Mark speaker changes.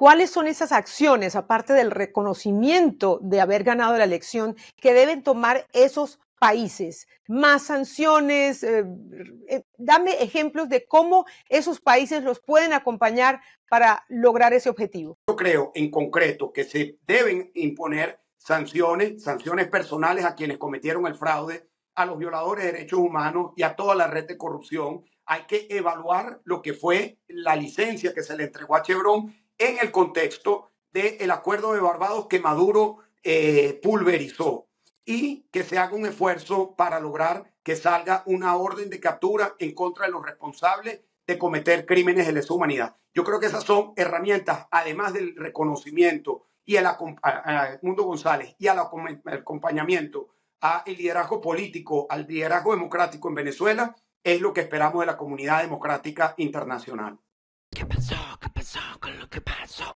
Speaker 1: ¿Cuáles son esas acciones, aparte del reconocimiento de haber ganado la elección, que deben tomar esos países? Más sanciones, dame ejemplos de cómo esos países los pueden acompañar para lograr ese objetivo.
Speaker 2: Yo creo en concreto que se deben imponer sanciones personales a quienes cometieron el fraude, a los violadores de derechos humanos y a toda la red de corrupción. Hay que evaluar lo que fue la licencia que se le entregó a Chevron en el contexto del acuerdo de Barbados que Maduro pulverizó, y que se haga un esfuerzo para lograr que salga una orden de captura en contra de los responsables de cometer crímenes de lesa humanidad. Yo creo que esas son herramientas, además del reconocimiento y a Mundo González y al acompañamiento al liderazgo político, al liderazgo democrático en Venezuela, es lo que esperamos de la comunidad democrática internacional. ¿Qué pasó? ¿Qué pasó con lo que pasó?